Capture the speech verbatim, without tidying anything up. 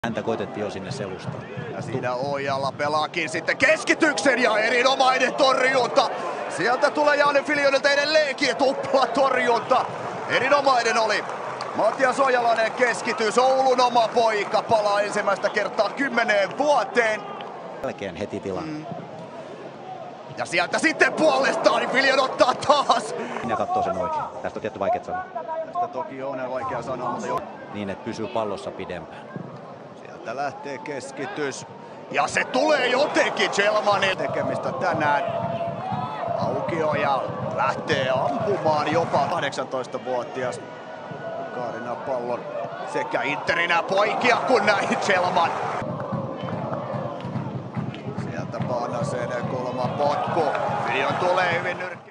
Häntä koitettiin jo sinne selusta. Ja siinä Ojala pelaakin sitten keskityksen ja erinomainen torjunta. Sieltä tulee Janne Filionilta edelleenkin tupla torjunta. Erinomainen oli Matias Ojalainen keskitys. Oulun oma poika palaa ensimmäistä kertaa kymmeneen vuoteen. Jälkeen heti tilaa. Mm. Ja sieltä sitten puolestaan niin Filion ottaa taas. Minä katsoo sen oikein. Tästä on tietty vaikea sanoa. Tästä toki on vaikea sanoa, mutta jo. Niin, että pysyy pallossa pidempään. Sieltä lähtee keskitys. Ja se tulee jotenkin Gelmanin tekemistä tänään. Aukio ja lähtee ampumaan jopa kahdeksantoistavuotias. Kaarina pallon sekä Interinä poikia kun näin Gelman. Sieltä Paanasen kolma potku. Filion tulee hyvin nyrkki.